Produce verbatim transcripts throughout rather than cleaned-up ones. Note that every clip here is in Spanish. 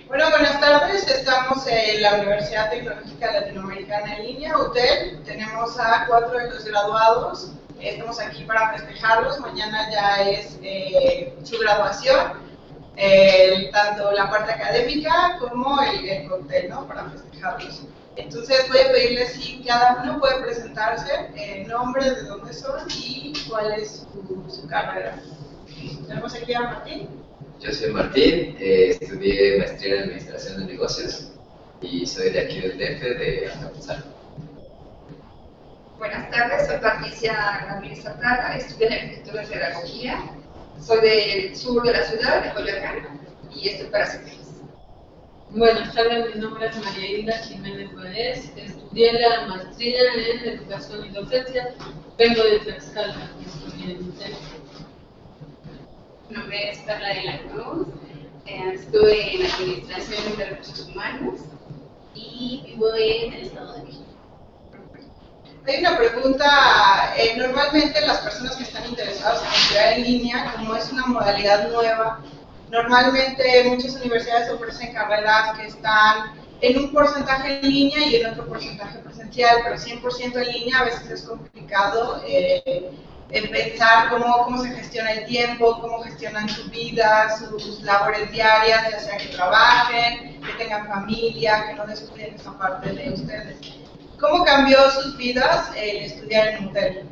Bueno, buenas tardes. Estamos en la Universidad Tecnológica Latinoamericana en línea, U T E L. Tenemos a cuatro de los graduados. Estamos aquí para festejarlos. Mañana ya es eh, su graduación, eh, tanto la parte académica como el, el cóctel, ¿no? Para festejarlos. Entonces voy a pedirles si cada uno puede presentarse, el nombre, de dónde son y cuál es su, su carrera. Tenemos aquí a Martín. Yo soy Martín, eh, estudié maestría en Administración de Negocios y soy de aquí del D F, de Azcapotzalco. Buenas tardes, soy Patricia Ramírez Zaprada, estudié en Arquitectura y Pedagogía, soy del sur de la ciudad, de Coyoacán, y estoy para servirles. Buenas tardes, mi nombre es María Hilda Jiménez Juárez, estudié la maestría en Educación y Docencia, vengo de Tlaxcala, estudié en U T E L. Mi nombre es Carla de la Cruz, eh, estuve en Administración de Recursos Humanos y vivo en el Estado de México. Hay una pregunta, eh, normalmente las personas que están interesadas en estudiar en línea, como es una modalidad nueva, normalmente muchas universidades ofrecen carreras que están en un porcentaje en línea y en otro porcentaje presencial, pero cien por ciento en línea a veces es complicado eh, en pensar cómo, cómo se gestiona el tiempo, cómo gestionan su vida, sus labores diarias, ya sea que trabajen, que tengan familia, que no descuiden esa parte de ustedes. ¿Cómo cambió sus vidas el estudiar en U T E L?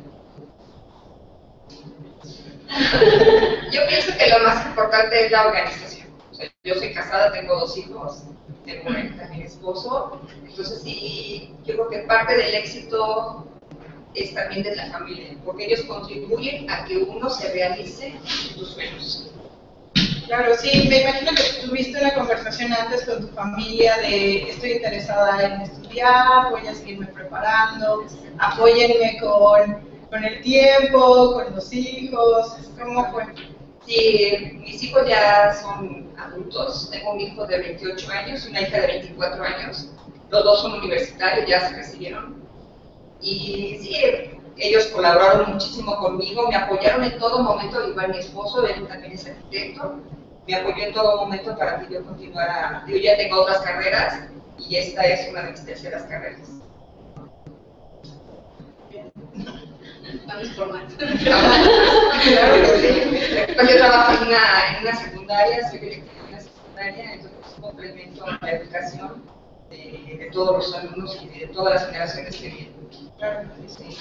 Yo pienso que lo más importante es la organización. O sea, yo soy casada, tengo dos hijos, tengo también esposo, entonces sí, yo creo que parte del éxito es también de la familia, porque ellos contribuyen a que uno se realice en sus sueños. Claro, sí, me imagino que tuviste una conversación antes con tu familia de estoy interesada en estudiar, voy a seguirme preparando, apóyenme con, con el tiempo, con los hijos, ¿cómo fue? Sí, mis hijos ya son adultos, tengo un hijo de veintiocho años y una hija de veinticuatro años, los dos son universitarios, ya se recibieron. Y sí, ellos colaboraron muchísimo conmigo, me apoyaron en todo momento, igual mi esposo, él también es arquitecto, me apoyó en todo momento para que yo continuara. Yo ya tengo otras carreras y esta es una de mis terceras carreras. Vamos por más. Claro que sí. Pues yo trabajo en una, en una secundaria, soy directora de una secundaria, entonces complemento la educación de, de todos los alumnos y de todas las generaciones que vienen. Claro, sí.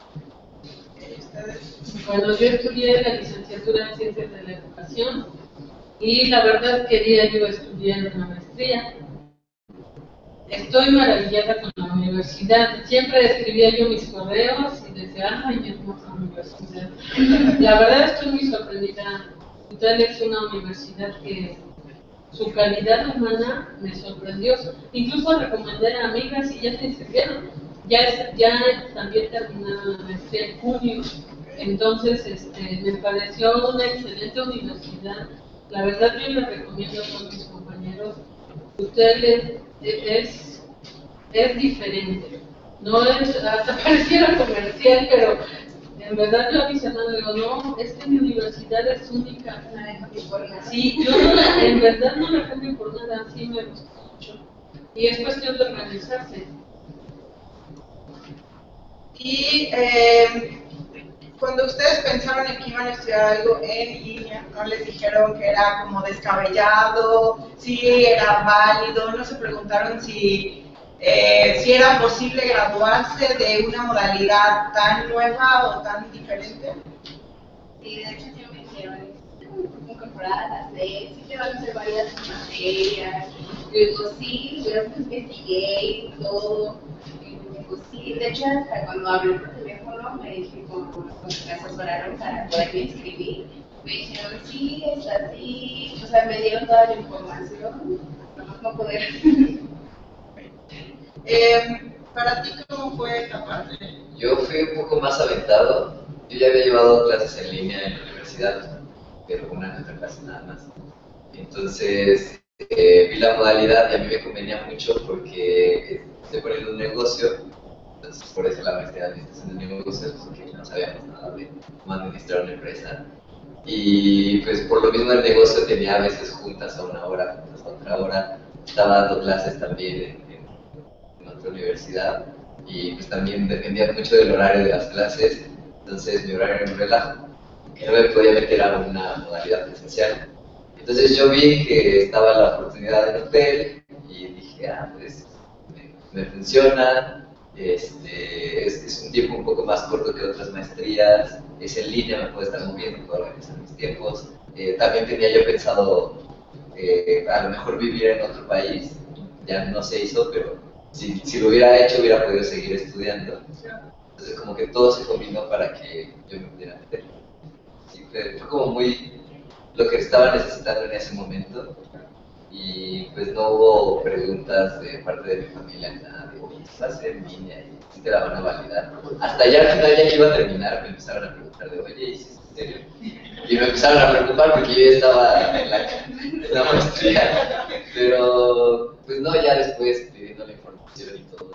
Bueno, yo estudié la licenciatura en Ciencias de la Educación y la verdad quería yo estudiar una maestría. Estoy maravillada con la universidad. Siempre escribía yo mis correos y decía, ay, qué hermosa universidad. La verdad estoy muy sorprendida. U T E L es una universidad que su calidad humana me sorprendió. Incluso recomendé a amigas y ya se inscribieron. Ya, es, ya también terminaron la maestría en junio. Entonces, este, me pareció una excelente universidad. La verdad, yo les recomiendo a todos mis compañeros. Ustedes es, es diferente. No es, hasta pareciera comercial, pero en verdad yo a mis hermanos digo, no, es que mi universidad es única. No la cambio por nada. Sí, yo no la, en verdad no la cambio por nada, sí me gusta mucho. Y es cuestión de organizarse. Y eh, cuando ustedes pensaron en que iban a estudiar algo en línea, ¿no les dijeron que era como descabellado, si era válido, no se preguntaron si, eh, si era posible graduarse de una modalidad tan nueva o tan diferente? Sí, de hecho sí me dijeron, incorporar a las leyes, sí te van a hacer varias materias. Yo digo, sí, yo investigué y todo. Pues sí, de hecho, hasta cuando hablé por teléfono, me dije, como me asesoraron para poderme inscribir, me dijeron, sí, es así, o sea, me dieron toda la información, nomás no poder. Eh, ¿Para ti cómo fue esta parte? Yo fui un poco más aventado. Yo ya había llevado clases en línea en la universidad, pero una otra clase nada más. Entonces, eh, vi la modalidad y a mí me convenía mucho porque estoy poniendo un negocio. Entonces, por eso la maestría de administración de negocios, porque no sabíamos nada de cómo administrar una empresa. Y pues por lo mismo el negocio tenía a veces juntas a una hora, juntas a otra hora, estaba dando clases también en, en, en otra universidad y pues también dependía mucho del horario de las clases, entonces mi horario era un relajo, que no me podía meter a una modalidad presencial. Entonces yo vi que estaba la oportunidad en hotel y dije, ah, pues me, me funciona, este, es, es un tiempo un poco más corto que otras maestrías, es en línea, me puedo estar moviendo, puedo organizar mis tiempos. Eh, también tenía yo pensado eh, a lo mejor vivir en otro país, ya no se hizo, pero si, si lo hubiera hecho hubiera podido seguir estudiando. Entonces como que todo se combinó para que yo me pudiera meter. Sí, fue, fue como muy lo que estaba necesitando en ese momento y pues no hubo preguntas de parte de mi familia, nada, de oye, ¿qué vas a hacer en línea? Y si te la van a validar. Hasta ya al final, ya que iba a terminar, me empezaron a preguntar de oye, ¿y si es en serio? Y me empezaron a preocupar porque yo ya estaba en la, en la maestría, pero pues no, ya después pidiendo la información y todo,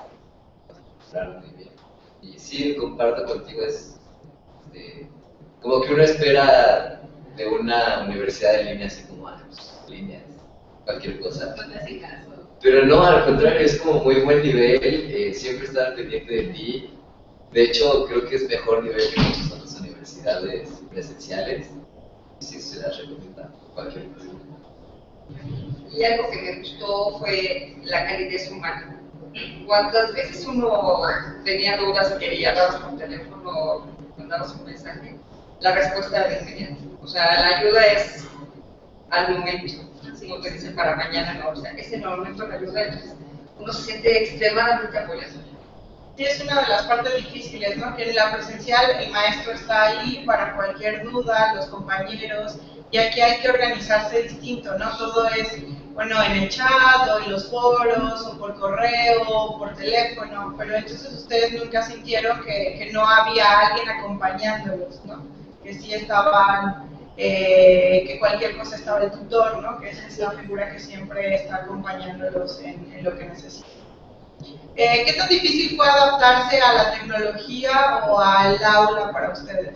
me muy bien. Y sí, comparto contigo, es de, como que uno espera de una universidad en línea así como ah, pues, líneas, cualquier cosa. No te hace caso. Pero no, al contrario, es como muy buen nivel, eh, siempre estar pendiente de ti. De hecho, creo que es mejor nivel que muchas otras universidades presenciales. Y sí, se las recomiendo a cualquier persona. Y algo que me gustó fue la calidez humana. ¿Cuántas veces uno tenía dudas, quería hablar por teléfono, mandabas un mensaje? La respuesta era inmediata. O sea, la ayuda es al momento, como te dicen para mañana, no, o sea, es en el momento la ayuda, entonces uno se siente extremadamente apoyado. Sí, es una de las partes difíciles, ¿no? Que en la presencial el maestro está ahí para cualquier duda, los compañeros, y aquí hay que organizarse distinto, ¿no? Todo es, bueno, en el chat, o en los foros, o por correo, o por teléfono, pero entonces ustedes nunca sintieron que, que no había alguien acompañándolos, ¿no? Que sí estaban... Eh, que cualquier cosa estaba el tutor, ¿no? Que es esa figura que siempre está acompañándolos en, en lo que necesitan. Eh, ¿Qué tan difícil fue adaptarse a la tecnología o al aula para ustedes?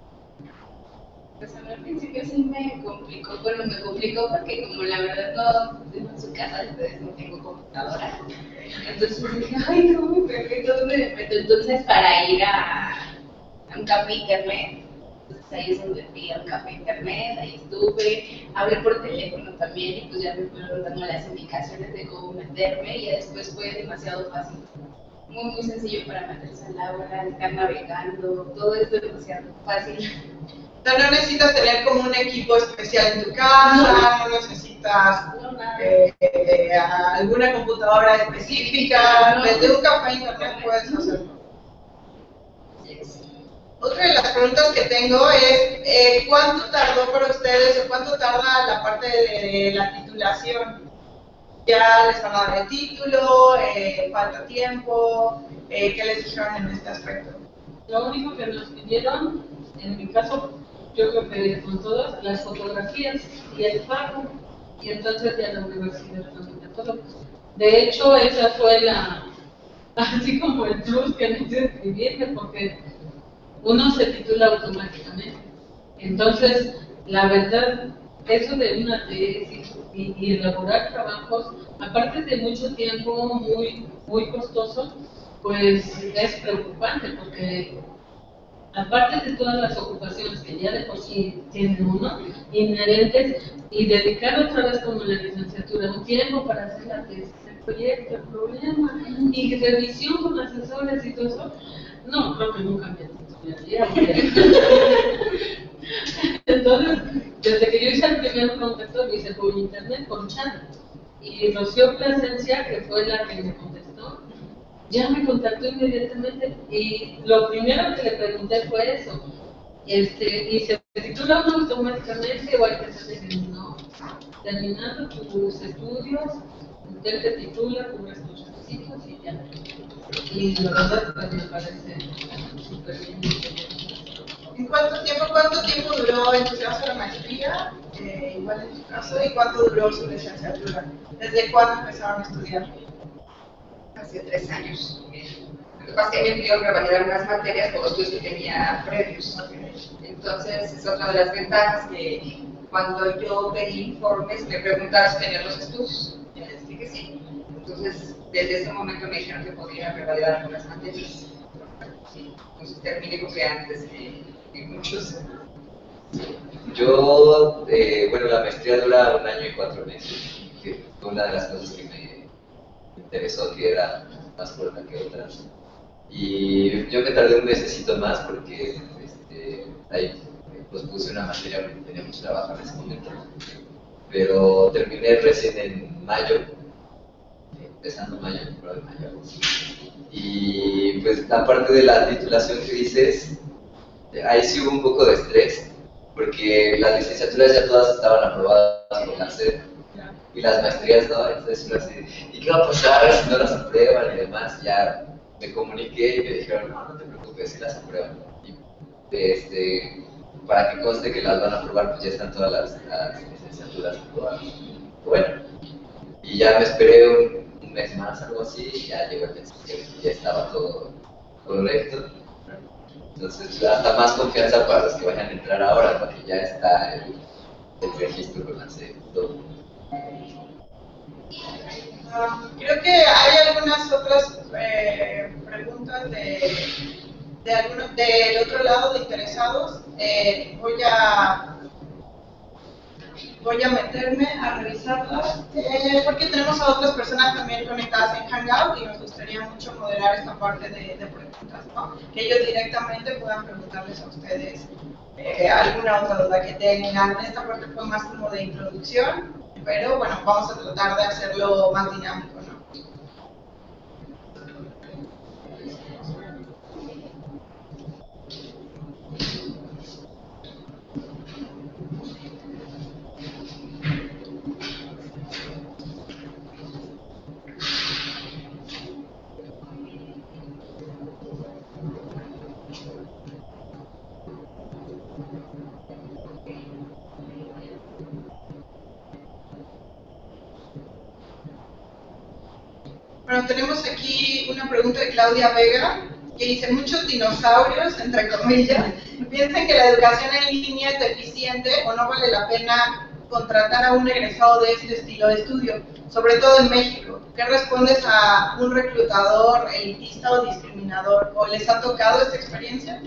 Pues al principio sí me complicó, bueno, me complicó porque como la verdad no, en su casa entonces no tengo computadora, entonces dije, ay no, me perdí, ¿dónde me meto? Entonces para ir a, a un café internet, entonces ahí es donde fui a un café internet, ahí estuve, hablé por teléfono también y pues ya me fueron dando las indicaciones de cómo meterme y ya después fue demasiado fácil. Muy, muy sencillo para meterse al aula, estar navegando, todo es demasiado fácil. O sea, no necesitas tener como un equipo especial en tu casa, no, no necesitas no, eh, eh, alguna computadora específica, no. Desde un café internet puedes hacerlo. Otra de las preguntas que tengo es, eh, ¿cuánto tardó para ustedes o cuánto tarda la parte de la titulación? ¿Ya les van a dar el título? Eh, ¿Falta tiempo? Eh, ¿Qué les dijeron en este aspecto? Lo único que nos pidieron, en mi caso, yo creo que con todas, las fotografías y el pago, y entonces ya la universidad también todo. De hecho, esa fue la, así como el plus que me hizo escribirme, porque uno se titula automáticamente. Entonces, la verdad, eso de una tesis y, y elaborar trabajos, aparte de mucho tiempo, muy, muy costoso, pues es preocupante, porque aparte de todas las ocupaciones que ya de por sí tiene uno, inherentes, y dedicar otra vez como la licenciatura un tiempo para hacer la tesis, el proyecto, el problema, y revisión con asesores y todo eso, no, creo que nunca me entonces, desde que yo hice el primer contacto, lo hice por internet, por chat, y Rocío Plasencia, que fue la que me contestó, ya me contactó inmediatamente, y lo primero que le pregunté fue eso, este, y se titula uno automáticamente o hay que hacerle no, terminando tus estudios, usted te titula, cubres tus requisitos y ya. Y la verdad pues, me parece súper bien. ¿En cuánto tiempo, cuánto tiempo duró en tu caso la maestría? Eh, igual en tu caso, ¿y cuánto duró su licenciatura? ¿Desde cuándo empezaron a estudiar? Hace tres años. Lo que pasa es que me pidieron revalidar unas materias por los estudios que tenía previos. Entonces, es otra de las ventajas que cuando yo pedí informes me preguntaban si tenía los estudios. Y les dije que sí. Entonces, desde ese momento me dijeron que podía revalidar algunas materias. Sí. Entonces terminé creo que antes que, que muchos. Yo, eh, bueno, la maestría dura un año y cuatro meses, que fue una de las cosas que me interesó, que era más corta que otras. Y yo me tardé un mesecito más porque este, ahí pues puse una materia porque tenía mucho trabajo en ese momento. Pero terminé recién en mayo, empezando mayo, pero de mayo. Y pues aparte de la titulación que dices, ahí sí hubo un poco de estrés, porque las licenciaturas ya todas estaban aprobadas por la SED y las maestrías no, entonces uno así, ¿y qué va a pasar si no las aprueban y demás? Ya me comuniqué y me dijeron, no, no te preocupes, si las aprueban. Y este, para que conste que las van a aprobar, pues ya están todas las, las licenciaturas aprobadas. Bueno, y ya me esperé un, un mes más, algo así, y ya llegó el mes que ya estaba todo correcto. Entonces, hasta más confianza para los que vayan a entrar ahora, porque ya está el, el registro con la SED, todo. Um, creo que hay algunas otras eh, preguntas de, de alguno, del otro lado de interesados. Eh, voy a voy a meterme a revisarlas eh, porque tenemos a otras personas también conectadas en Hangout y nos gustaría mucho moderar esta parte de, de preguntas, ¿no? Que ellos directamente puedan preguntarles a ustedes eh, alguna otra duda que tengan. Esta parte fue más como de introducción, pero bueno, vamos a tratar de hacerlo más dinámico, ¿no? Bueno, tenemos aquí una pregunta de Claudia Vega, que dice, muchos dinosaurios, entre comillas, piensan que la educación en línea es deficiente o no vale la pena contratar a un egresado de este estilo de estudio, sobre todo en México. ¿Qué respondes a un reclutador elitista o discriminador? ¿O les ha tocado esta experiencia?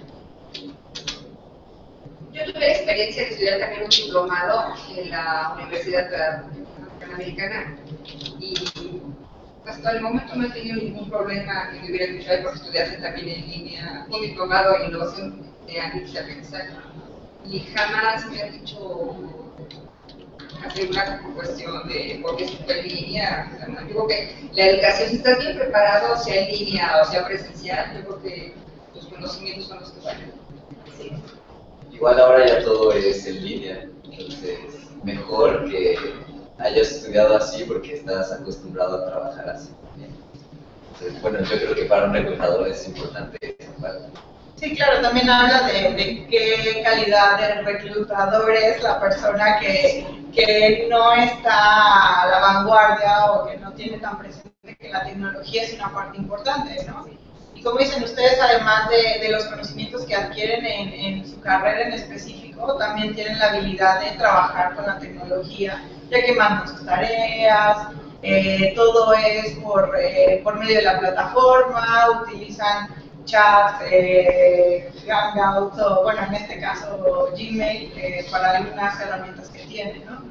Yo tuve la experiencia de estudiar también un diplomado en la Universidad Panamericana y hasta el momento no he tenido ningún problema que me hubiera dicho porque estudiaste también en línea un diplomado en innovación de análisis de aprendizaje y jamás me han dicho hacer una cuestión de por qué se fue en línea. Yo creo que la educación, si estás bien preparado, sea en línea o sea presencial, yo creo que los conocimientos son los que valen. Sí. Igual ahora ya todo es en línea, entonces mejor que hayas estudiado así porque estás acostumbrado a trabajar así. Entonces, bueno, yo creo que para un reclutador es importante esa parte. Sí, claro, también habla de, de qué calidad de reclutador es la persona que, que no está a la vanguardia o que no tiene tan presente que la tecnología es una parte importante, ¿no? Y como dicen ustedes, además de, de los conocimientos que adquieren en, en su carrera en específico, también tienen la habilidad de trabajar con la tecnología, ya que mandan sus tareas, eh, todo es por, eh, por medio de la plataforma, utilizan chats, eh, Hangouts o, bueno, en este caso Gmail, eh, para algunas herramientas que tienen, ¿no?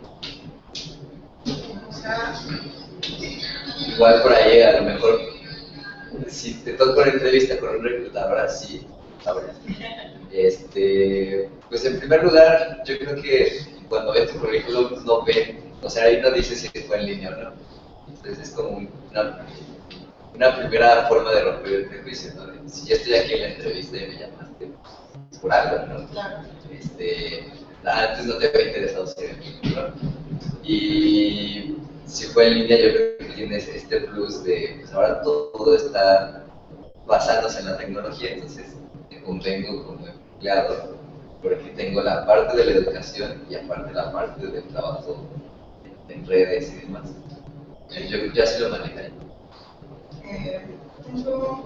O sea, igual por ahí a lo mejor si te toca una entrevista con un reclutador así, ahora, este, pues en primer lugar, yo creo que cuando ves tu currículum no ven, o sea, ahí no dice si fue en línea o no. Entonces es como una, una primera forma de romper el prejuicio, ¿no? De, si yo estoy aquí en la entrevista y me llamaste, es por algo, ¿no? claro. Este, antes no te había interesado ser en línea, ¿no? Y si fue en línea, yo creo que tienes este plus de, pues ahora todo, todo está basándose en la tecnología, entonces te convengo como empleado porque tengo la parte de la educación y aparte la parte del trabajo en, en redes y demás. Yo, yo así lo manejaría. Eh, tengo,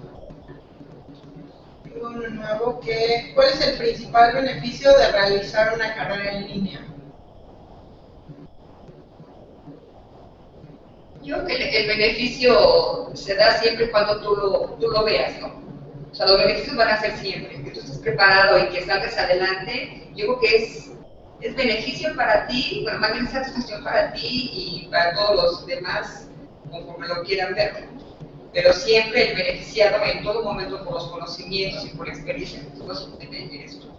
tengo uno nuevo que, ¿cuál es el principal beneficio de realizar una carrera en línea? Yo creo que el, el beneficio se da siempre cuando tú lo, tú lo veas, ¿no? O sea, los beneficios van a ser siempre, que tú estés preparado y que salgas adelante. Yo creo que es, es beneficio para ti, bueno, más bien satisfacción para ti y para todos los demás, conforme lo quieran ver. Pero siempre el beneficiado en todo momento por los conocimientos y por la experiencia que tú vas a obtener eres tú.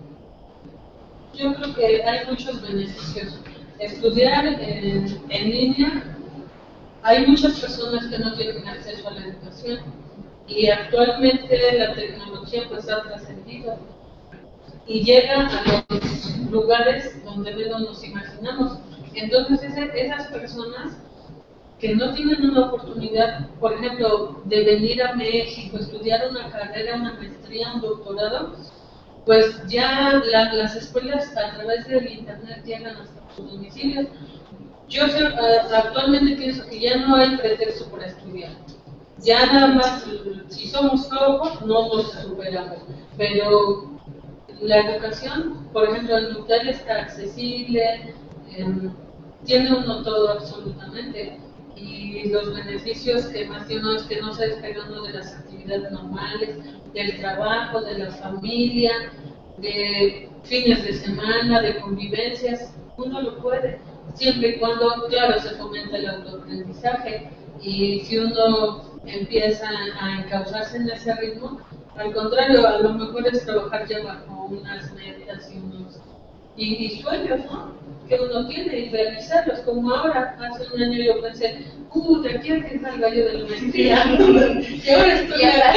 Yo creo que hay muchos beneficios. Estudiar en, en línea, hay muchas personas que no tienen acceso a la educación y actualmente la tecnología pues ha trascendido y llega a los lugares donde menos nos imaginamos. Entonces ese, esas personas que no tienen una oportunidad, por ejemplo, de venir a México, estudiar una carrera, una maestría, un doctorado, pues ya la, las escuelas a través del internet llegan hasta sus domicilios. Yo uh, actualmente pienso que ya no hay pretexto para estudiar. Ya nada más, si somos flojos, no nos superamos. Pero la educación, por ejemplo, el Nutel está accesible, eh, tiene uno todo absolutamente. Y los beneficios que más tiene uno es que no se despegando de las actividades normales, del trabajo, de la familia, de fines de semana, de convivencias. Uno lo puede, siempre y cuando, claro, se fomenta el autoaprendizaje. Y si uno empieza a encauzarse en ese ritmo, al contrario, a lo mejor es trabajar ya bajo unas metas y unos y, y sueños, ¿no?, que uno tiene y realizarlos, como ahora. Hace un año yo pensé, uh, de aquí a que salga yo de la maestría, y ahora estoy acá.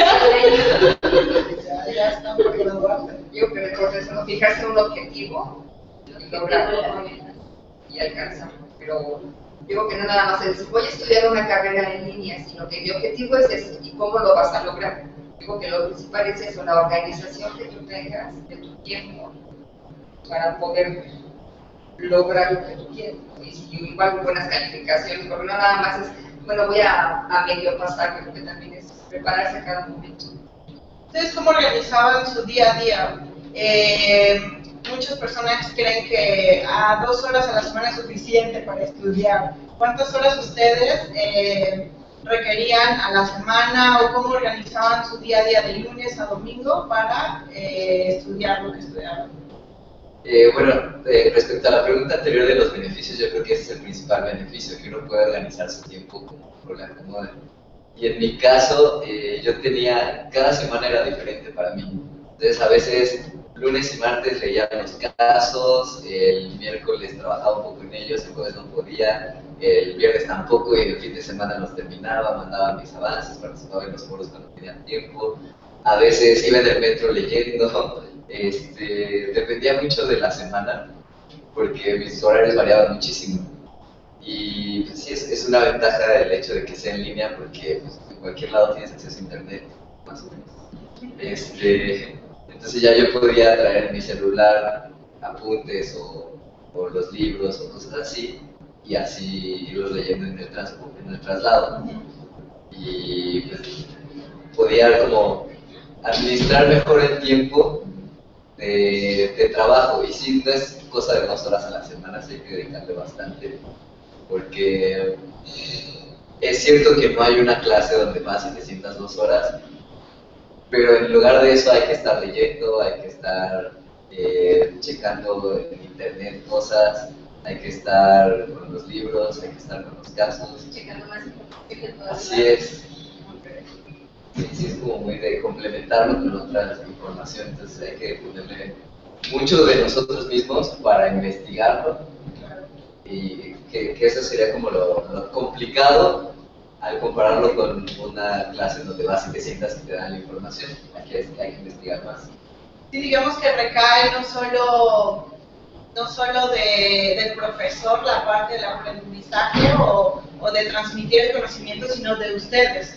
Ya, ya están por graduarse. Yo creo que por eso, fijarse un objetivo y lograrlo y alcanzarlo. Pero digo que no nada más es, voy a estudiar una carrera en línea, sino que mi objetivo es ese, y cómo lo vas a lograr. Digo que lo principal es eso, la organización que tú tengas de tu tiempo para poder lograr lo que tú quieres. Y si igual con buenas calificaciones, porque no nada más es, bueno, voy a, a medio pasar, creo que también es prepararse a cada momento. ¿Ustedes cómo organizaban su día a día? Eh, muchas personas creen que a dos horas a la semana es suficiente para estudiar. ¿Cuántas horas ustedes eh, requerían a la semana o cómo organizaban su día a día de lunes a domingo para eh, estudiar lo que estudiaban? Eh, bueno, eh, respecto a la pregunta anterior de los beneficios, yo creo que ese es el principal beneficio, que uno puede organizar su tiempo como le acomode. Y en mi caso, eh, yo tenía, cada semana era diferente para mí. Entonces, a veces, lunes y martes leía los casos, el miércoles trabajaba un poco en ellos, el jueves no podía, el viernes tampoco, y el fin de semana los terminaba, mandaba mis avances, participaba en los foros cuando tenía tiempo. A veces iba en el metro leyendo. Este, dependía mucho de la semana, porque mis horarios variaban muchísimo. Y pues sí, es, es una ventaja el hecho de que sea en línea, porque pues, en cualquier lado tienes acceso a internet, más o menos. Este, entonces ya yo podía traer en mi celular apuntes o, o los libros o cosas así, y así irlos leyendo en el, transporte, en el traslado. Y pues podía como administrar mejor el tiempo De, de trabajo, y sí, no es cosa de dos horas a la semana, sí hay que dedicarle bastante, porque es cierto que no hay una clase donde más te sientas dos horas, pero en lugar de eso hay que estar leyendo, hay que estar eh, checando en internet cosas, hay que estar con los libros, hay que estar con los casos. Checando más. Así es. Sí, sí, es como muy de complementarlo con otra información, entonces hay que ponerle mucho de nosotros mismos para investigarlo, y que, que eso sería como lo, lo complicado al compararlo con una clase en donde vas y te sientas y te dan la información. Aquí hay, hay que investigar más. Sí, digamos que recae no solo, no solo de, del profesor la parte del aprendizaje o, o de transmitir el conocimiento, sino de ustedes.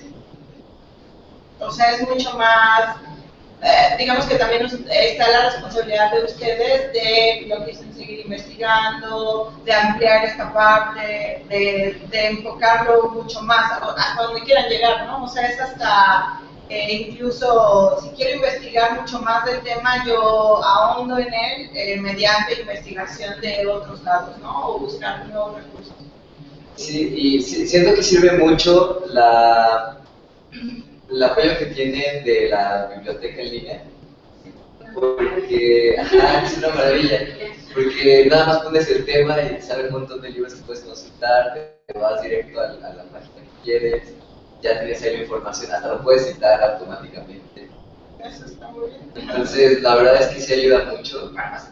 O sea, es mucho más, eh, digamos que también está la responsabilidad de ustedes de lo que dicen, seguir investigando, de ampliar esta parte, de, de enfocarlo mucho más, hasta donde quieran llegar, ¿no? O sea, es hasta, eh, incluso, si quiero investigar mucho más del tema, yo ahondo en él eh, mediante investigación de otros lados, ¿no? O buscar nuevos recursos. Sí, y sí, siento que sirve mucho la, el apoyo que tiene de la biblioteca en línea, porque ajá, es una maravilla, porque nada más pones el tema y sale un montón de libros que puedes consultar, te vas directo a, a la página que quieres, ya tienes ahí la información, hasta lo puedes citar automáticamente. Eso está muy bien. Entonces, la verdad es que sí ayuda mucho.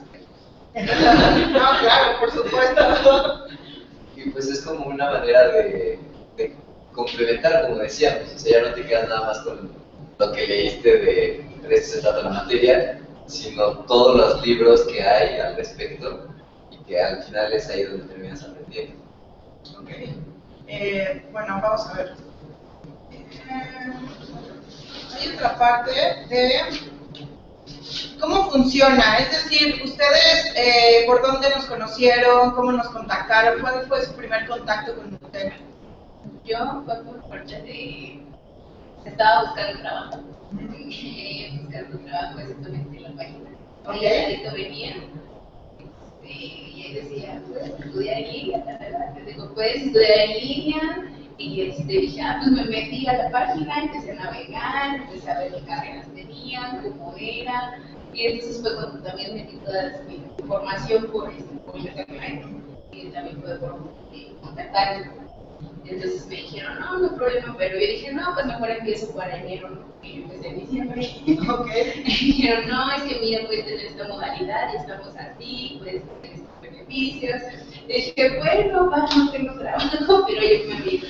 No, claro, por supuesto. Y pues es como una manera de, de complementar, como decíamos, o sea, ya no te quedas nada más con lo que leíste de, de esto se trata la materia, sino todos los libros que hay al respecto y que al final es ahí donde terminas aprendiendo. Ok. Eh, bueno, vamos a ver. Eh, hay otra parte de cómo funciona, es decir, ustedes eh, por dónde nos conocieron, cómo nos contactaron, cuál fue su primer contacto con usted. Yo fue por parte de... Estaba buscando trabajo. Eh, buscando trabajo exactamente en la página. Ok. Y al ladito venía. Este, y él decía, puedes estudiar en línea. Les digo, puedes estudiar en línea. Y este, dije, ah, pues me metí a la página, empecé a navegar, empecé a ver qué carreras tenían, cómo era. Y entonces fue cuando también metí toda mi información por, este, por internet. Y también pude por, eh, contactar. Entonces me dijeron, no, no hay problema, pero yo dije, no, pues mejor empiezo para enero, ¿no? Y yo empecé en diciembre. Ok. Me dijeron, no, es que mira, puedes tener esta modalidad y estamos así, puedes tener estos beneficios. Y dije, bueno, va, no tengo trabajo, pero yo me aviso.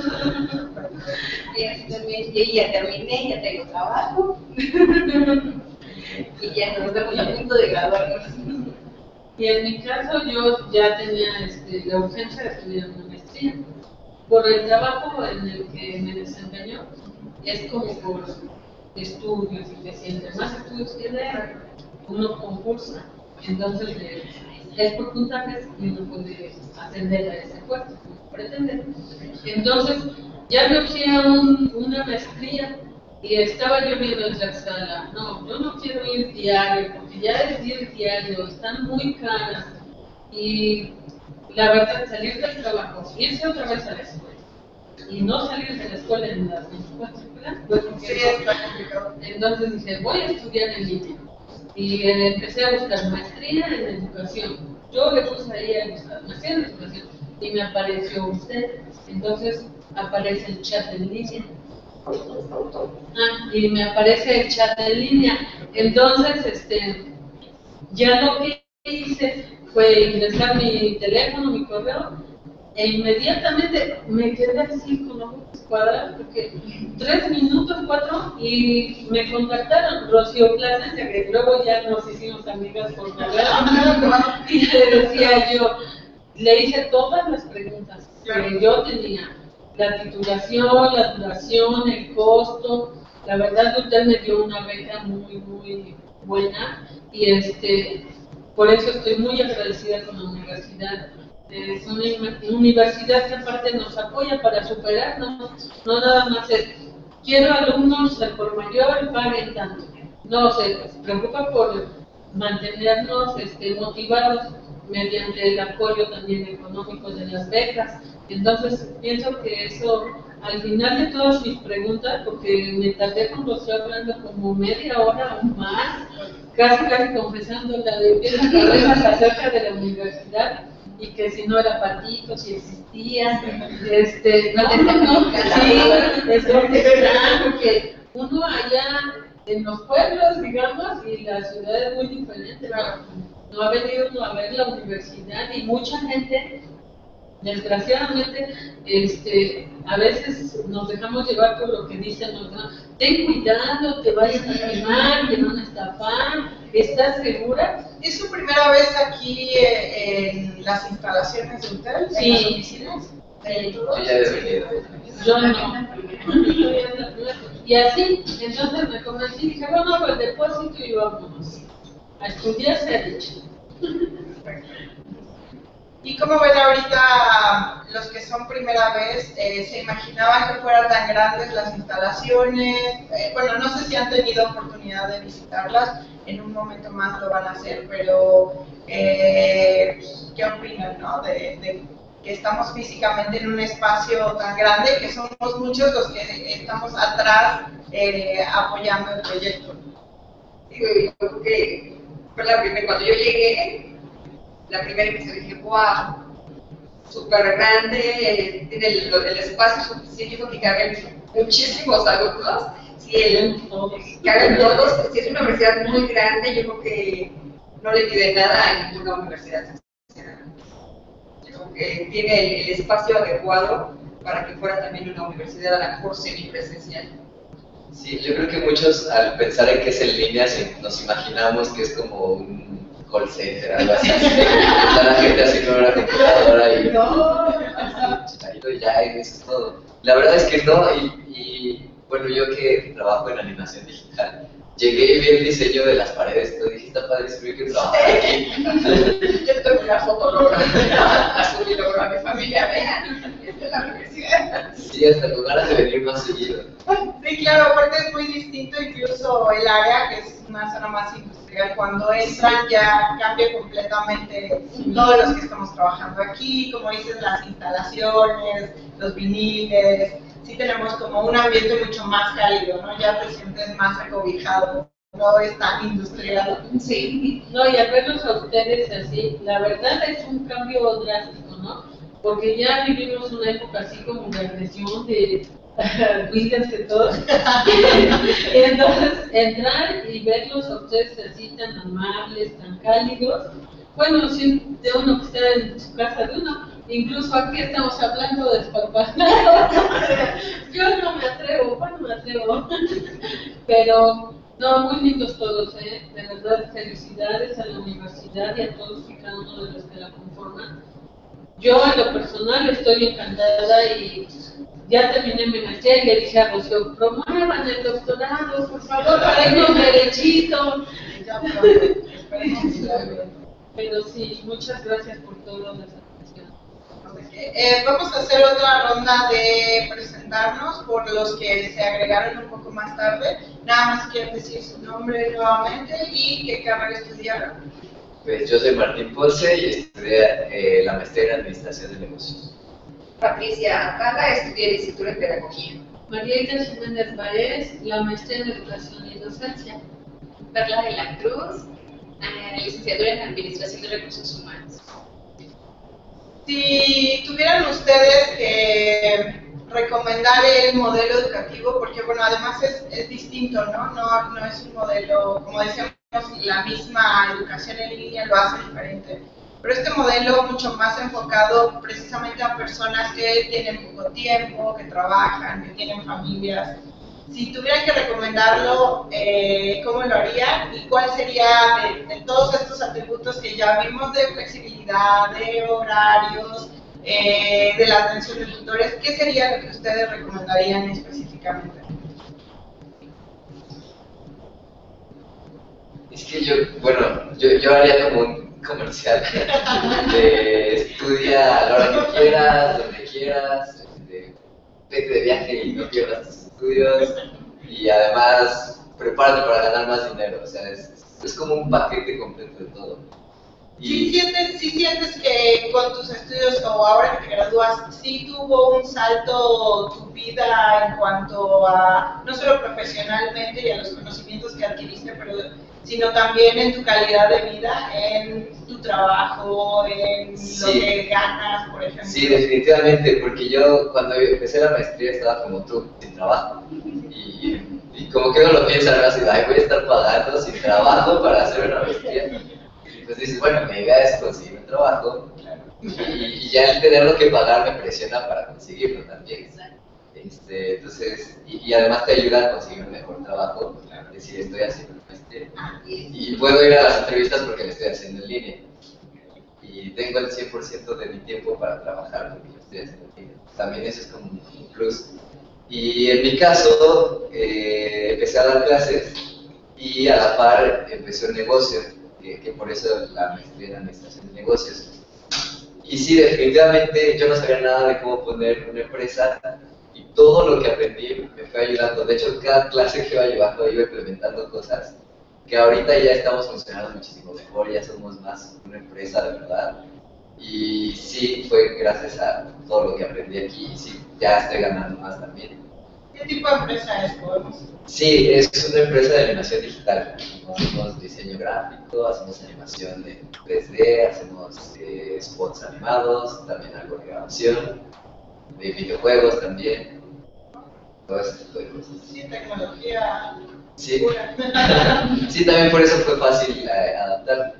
Y así también, y ya terminé, ya tengo trabajo. Y ya nos estamos a punto de graduarnos. Y en mi caso yo ya tenía este, la urgencia de estudiar una maestría. Por el trabajo en el que me desempeño, es como por estudios, y que si entre más estudios tiene, uno concursa. Entonces eh, es por puntajes y uno puede ascender a ese puesto, como pretende. Entonces ya me fui a un, una maestría y estaba yo viendo en la sala, no, yo no quiero ir diario, porque ya es ir diario, están muy caras. Y la verdad, salir del trabajo, irse otra vez a la escuela y no salir de la escuela en las veinticuatro horas, pues Sí, está complicado. entonces dije, voy a estudiar en línea. Y eh, empecé a buscar maestría en educación. Yo le puse ahí a buscar maestría en educación y me apareció usted. Entonces aparece el chat en línea. Ah, y me aparece el chat en línea. Entonces, este, ya lo que hice fue ingresar mi teléfono, mi correo, e inmediatamente me quedé así con los ojos cuadrados, porque tres minutos, cuatro, y me contactaron Rocío Plasencia, que luego ya nos hicimos amigas por correo, y le decía yo, le hice todas las preguntas que yo tenía, la titulación, la duración, el costo. La verdad, usted me dio una beca muy, muy buena, y este, por eso estoy muy agradecida con la universidad. Es una universidad que aparte nos apoya para superarnos, no nada más es, quiero alumnos al por mayor, paguen tanto. No, se preocupa por mantenernos este, motivados mediante el apoyo también económico de las becas. Entonces, pienso que eso, al final de todas mis preguntas, porque me tardé con Rocío hablando como media hora o más, casi casi confesando la de pies a cabeza acerca de la universidad, y que si no era patito, si existía, este, no, no, sí, es porque uno allá en los pueblos, digamos, y la ciudad es muy diferente, ¿no? No ha venido uno a ver la universidad, y mucha gente, desgraciadamente, este, a veces nos dejamos llevar por lo que dicen los demás. Ten cuidado, te vayas a quemar, te van a estafar, ¿estás segura? ¿Es su primera vez aquí eh, en las instalaciones de Intel? Sí. ¿En las oficinas? ¿De Yo todos? ya he venido. Yo no. Y así, entonces me convencí y dije, bueno, pues depósito y vámonos. A estudiar se ha dicho. ¿Y cómo ven ahorita los que son primera vez? Eh, ¿Se imaginaban que fueran tan grandes las instalaciones? Eh, bueno, no sé si han tenido oportunidad de visitarlas, en un momento más lo van a hacer, pero eh, ¿qué opinan, no? De, de que estamos físicamente en un espacio tan grande que somos muchos los que estamos atrás eh, apoyando el proyecto. Digo, yo creo que fue la primera, cuando yo llegué, la primera impresión dije, wow, súper grande, tiene el, el espacio suficiente porque caben muchísimos alumnos. Si el, caben todos, si es una universidad muy grande, yo creo que no le pide nada a ninguna universidad. Yo creo que tiene el, el espacio adecuado para que fuera también una universidad a lo mejor semipresencial. Sí, yo creo que muchos al pensar en que es en línea nos imaginamos que es como un call center, algo así. Está la gente así con una computadora y no, y ya, y eso es todo. La verdad es que no, y, y bueno, yo que trabajo en animación digital, llegué y vi el diseño de las paredes, y dije, está padre, yo que trabajar aquí. Yo tengo una foto lograda, así logro a mi familia, vean, esta es la universidad. Sí, hasta con ganas de venir más seguido. Sí, claro, aparte es muy distinto incluso el área, que es una zona más industrial. Cuando entran ya cambia completamente todos los que estamos trabajando aquí, como dices, las instalaciones, los viniles. Sí tenemos como un ambiente mucho más cálido, ¿no? Ya te sientes más acobijado, no es tan industrial. Sí. No, y al verlos a ustedes así, la verdad es un cambio drástico, ¿no? Porque ya vivimos una época así como de agresión, de cuídense todos. Y entonces, entrar y verlos a ustedes así tan amables, tan cálidos, bueno, sí, de uno que está en su casa de uno, incluso aquí estamos hablando desparpajados. Yo no me atrevo, bueno, me atrevo. Pero, no, muy lindos todos, ¿eh? De verdad, felicidades a la universidad y a todos y cada uno de los que la conforman. Yo, en lo personal, estoy encantada y ya terminé mi maestría y le dije a Rocío, promuevan el doctorado, por favor, para irnos derechito. Ya pronto, esperemos que sea bien. Pero sí, muchas gracias por toda la atención. Eh, vamos a hacer otra ronda de presentarnos por los que se agregaron un poco más tarde. Nada más quieren decir su nombre nuevamente y qué carrera estudiaron. Pues yo soy Martín Ponce y estudié eh, la maestría en Administración de Negocios. Patricia Atala, estudié licenciatura en Pedagogía. María Ida Jiménez Baez, la maestría en Educación y Docencia. Perla de la Cruz, eh, licenciatura en Administración de Recursos Humanos. Si tuvieran ustedes que recomendar el modelo educativo, porque bueno, además es, es distinto, ¿no? ¿no? No es un modelo, como decíamos, la misma educación en línea lo hace diferente. Pero este modelo mucho más enfocado precisamente a personas que tienen poco tiempo, que trabajan, que tienen familias. Si tuvieran que recomendarlo, eh, ¿cómo lo harían? ¿Y cuál sería de, de todos estos atributos que ya vimos de flexibilidad, de horarios, eh, de la atención de tutores? ¿Qué sería lo que ustedes recomendarían específicamente? Es que yo, bueno, yo, yo haría como un comercial de estudia a la hora que quieras, donde quieras, de, vete de viaje y no pierdas tus estudios y además prepárate para ganar más dinero, o sea, es, es como un paquete completo de todo. ¿Sí sientes, sí sientes que con tus estudios o ahora que te gradúas, sí tuvo un salto tu vida en cuanto a, no solo profesionalmente y a los conocimientos que adquiriste, pero sino también en tu calidad de vida, en tu trabajo, en Sí. lo que ganas, por ejemplo? Sí, definitivamente, porque yo cuando empecé la maestría estaba como tú, sin trabajo. Y, y como que uno lo piensa, ¿no? Así, ay, voy a estar pagando sin trabajo para hacer una maestría. Y pues dices, bueno, mi idea es conseguir un trabajo. Y, y ya el tenerlo que pagar me presiona para conseguirlo también. Este, entonces, y, y además te ayuda a conseguir un mejor trabajo. Es decir, estoy haciendo una maestría. Y puedo ir a las entrevistas porque lo estoy haciendo en línea. Y tengo el cien por ciento de mi tiempo para trabajar porque lo estoy haciendo en línea. También eso es como un plus. Y en mi caso, eh, empecé a dar clases y a la par empecé un negocio, que, que por eso la maestría en administración de negocios. Y sí, definitivamente yo no sabía nada de cómo poner una empresa y todo lo que aprendí me fue ayudando. De hecho, cada clase que iba llevando iba implementando cosas que ahorita ya estamos funcionando muchísimo mejor, ya somos más una empresa de verdad. Y sí, fue gracias a todo lo que aprendí aquí, y sí, ya estoy ganando más también. ¿Qué tipo de empresa es? ¿Podemos? Sí, es una empresa de animación digital. Hacemos diseño gráfico, hacemos animación de tres D, hacemos eh, spots animados, también algo de grabación, de videojuegos también, todo ese tipo de cosas. Sí, tecnología Sí, pura. sí, también por eso fue fácil eh, adaptar.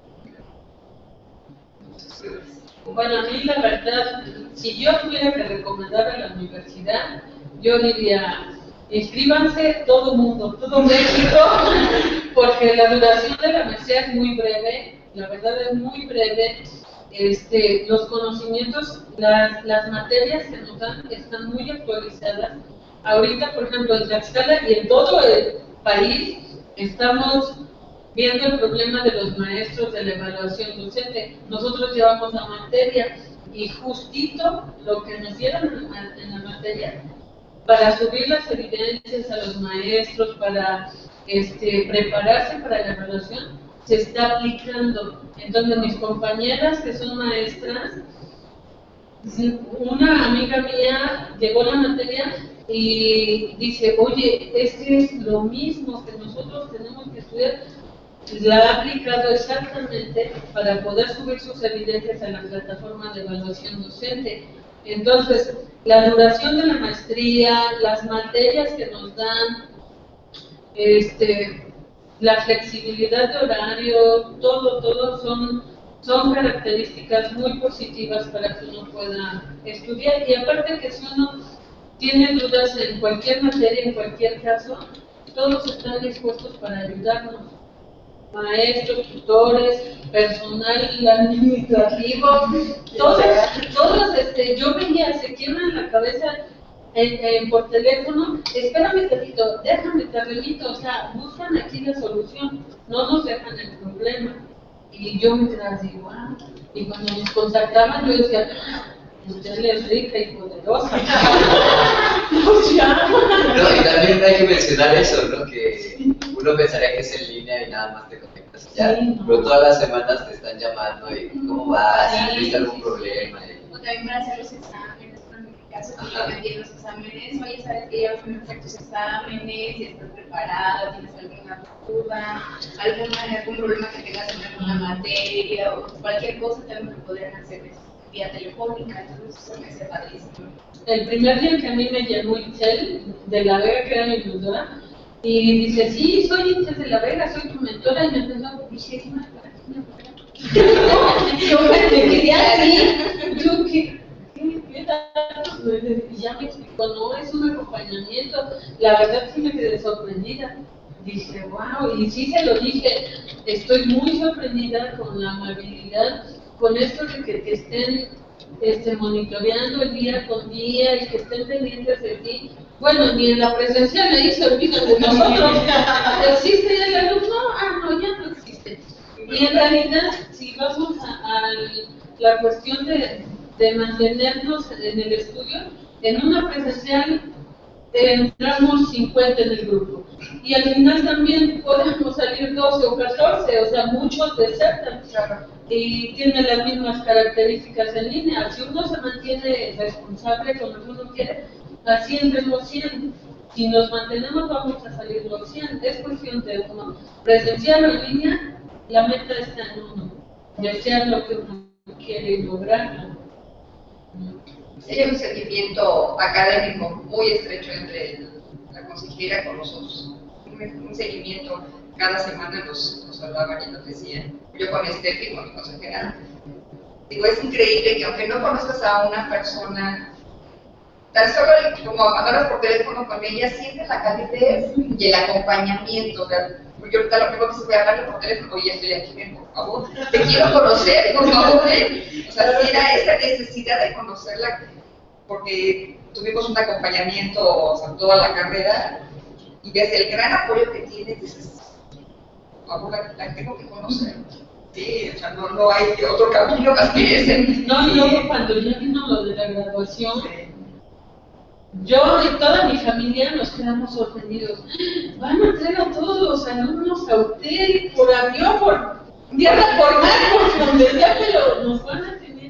Bueno, a mí la verdad, si yo tuviera que recomendar a la universidad, yo diría, inscríbanse todo el mundo, todo México, porque la duración de la maestría es muy breve, la verdad es muy breve. Este, los conocimientos, las, las materias que nos dan están muy actualizadas. Ahorita, por ejemplo, en Tlaxcala y en todo el país estamos viendo el problema de los maestros de la evaluación docente. Nosotros llevamos la materia y justito lo que nos dieron en la materia para subir las evidencias a los maestros, para este, prepararse para la evaluación, se está aplicando. Entonces mis compañeras que son maestras, una amiga mía llegó la materia y dice, oye, es que es lo mismo que nosotros tenemos que estudiar. La ha aplicado exactamente para poder subir sus evidencias a la plataforma de evaluación docente. Entonces, la duración de la maestría, las materias que nos dan, este, la flexibilidad de horario, todo, todo son, son características muy positivas para que uno pueda estudiar. Y aparte que si uno tiene dudas en cualquier materia, en cualquier caso, todos están dispuestos para ayudarnos. Maestros, tutores, personal administrativo, todos, todos este, yo veía, se quiebran la cabeza en, en, por teléfono, espérame tantito, déjame te remito, o sea, buscan aquí la solución, no nos dejan el problema. Y yo me quedaba así, wow, y cuando nos contactaban yo decía, usted es rica y poderosa. Nos llaman. No, y también hay que mencionar eso, ¿no? Que uno pensaría que es en línea y nada más te conectas y ya, Sí, no. pero todas las semanas te están llamando y ¿cómo vas? Sí, ¿Tienes sí, algún sí. problema? O también para hacer los exámenes, en mi caso, que yo vendí los exámenes, oye, sabes que ya fueron a hacer tus exámenes, y estás preparado, tienes alguna duda, alguna, algún problema que tengas en alguna materia, o cualquier cosa, también lo podrían hacer vía telefónica, entonces eso me hace padrísimo. El primer día que a mí me llamó Itzel de la Vega, que era mi mentora, y dice, sí, soy Itzel de la Vega, soy tu mentora, y me empezó a decir, ¿qué más para ti? Yo me quedé así, yo, ¿qué? ¿Qué, qué datos? Y ya me explicó, no, es un acompañamiento. La verdad sí me quedé sorprendida. Dije, wow, y sí se lo dije, estoy muy sorprendida con la amabilidad, con esto de que te estén este, monitoreando el día con día y que estén pendientes de ti. Bueno, ni en la presencial ahí se olvidan de nosotros. ¿Existe ya el alumno? Ah, no, ya no existe. Y en realidad, si vamos a, a la cuestión de, de mantenernos en el estudio, en una presencial entramos cincuenta en el grupo. Y al final también podemos salir doce o catorce, o sea, muchos desertan. Y tiene las mismas características en línea. Si uno se mantiene responsable con lo que uno quiere, ascienden los cien. Si nos mantenemos, vamos a salir los cien. Es cuestión de uno. Presencial o en línea, la meta está en uno. Desear lo que uno quiere lograr. Hay un seguimiento académico muy estrecho entre el, la consejera con nosotros. Un, un seguimiento, cada semana nos, nos hablaban y nos decían. Yo con Steffi, con mi consejera, digo, es increíble que aunque no conozcas a una persona, tan solo como hablas por teléfono con ella, sientes la calidez y el acompañamiento. O sea, yo ahorita lo primero que se puede hablarle por teléfono, oye, estoy aquí, ven, por favor, te quiero conocer, por favor, ven. O sea, sí era esa necesidad de conocerla, porque tuvimos un acompañamiento, o sea, toda la carrera, y ves el gran apoyo que tiene, dices, por favor, la, la tengo que conocer. Sí, o sea, no, no hay otro camino más que ese. No, y luego cuando ya vino lo de la graduación, yo y toda mi familia nos quedamos sorprendidos. Van a traer a todos los alumnos a hotel, por avión, por tierra, por mar, por donde sea, pero nos van a tener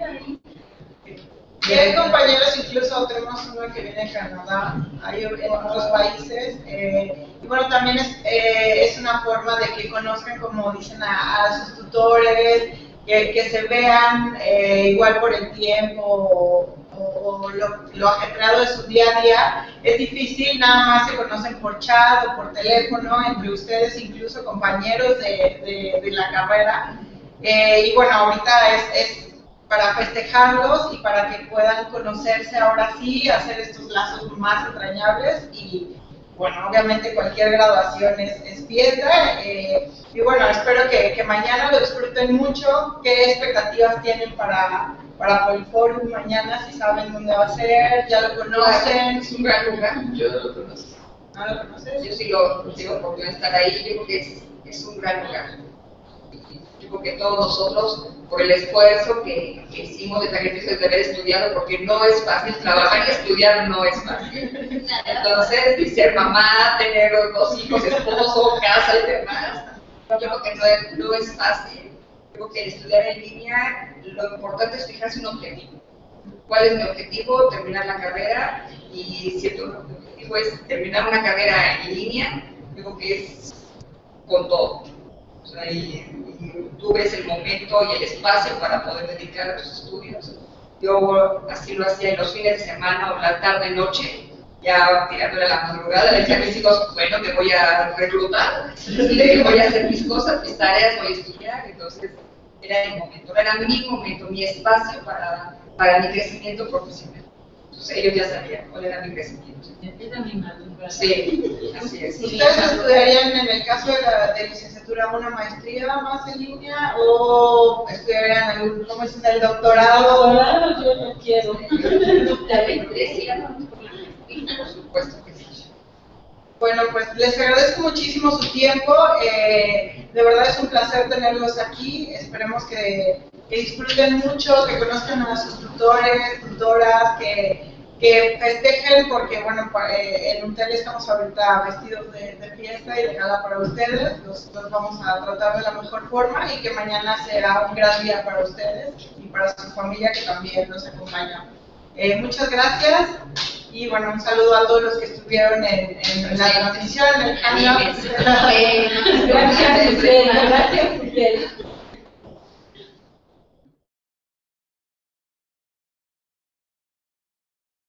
Y hay compañeros, incluso tenemos uno que viene de Canadá, hay en otros países. Eh, y bueno, también es, eh, es una forma de que conozcan, como dicen, a, a sus tutores, que, que se vean eh, igual por el tiempo o, o lo, lo ajetreado de su día a día. Es difícil, nada más se conocen por chat o por teléfono, entre ustedes, incluso compañeros de, de, de la carrera. Eh, y bueno, ahorita es, es para festejarlos y para que puedan conocerse ahora sí, hacer estos lazos más entrañables. Y bueno, obviamente cualquier graduación es, es fiesta. Eh, y bueno, espero que, que mañana lo disfruten mucho. ¿Qué expectativas tienen para, para Poliforum mañana? Si saben dónde va a ser, ya lo conocen. Es un gran lugar. Yo no lo conozco. ¿No lo conoces? Yo sí lo digo porque estar ahí, yo creo que es, es un gran lugar. Yo creo que todos nosotros, por el esfuerzo que, que hicimos, el sacrificio de haber estudiado, porque no es fácil, trabajar y estudiar no es fácil. Entonces, y ser mamá, tener dos hijos, esposo, casa y demás, yo creo que no es, no es fácil. Yo creo que estudiar en línea, lo importante es fijarse un objetivo. ¿Cuál es mi objetivo? Terminar la carrera, y si tu objetivo es terminar una carrera en línea, yo creo que es con todo. O sea, y, y tú ves el momento y el espacio para poder dedicar a tus estudios. Yo así lo hacía en los fines de semana o la tarde, noche, ya tirándole a la madrugada, le decía a mis hijos, bueno, me voy a reclutar, ¿sí? Voy a hacer mis cosas, mis tareas, voy a estudiar. Entonces era el momento, era mi momento, mi espacio para, para mi crecimiento profesional. Entonces ellos ya sabían cuál era mi crecimiento. Era mi madrugada. Sí, así es. ¿Ustedes estudiarían, en el caso de la de licenciatura, una maestría más en línea o estudiarían algún, ¿cómo es, el doctorado? Doctorado yo no quiero. Por supuesto que sí. Bueno, pues les agradezco muchísimo su tiempo. Eh, de verdad es un placer tenerlos aquí. Esperemos que, que disfruten mucho, que conozcan a sus tutores, tutoras, que, que festejen, porque bueno, eh, en Untel estamos ahorita vestidos de, de fiesta y de gala para ustedes. Los, los vamos a tratar de la mejor forma, y que mañana será un gran día para ustedes y para su familia, que también nos acompaña. Eh, muchas gracias. Y bueno, un saludo a todos los que estuvieron en, en la transmisión, en el hangout. Gracias, Gracias,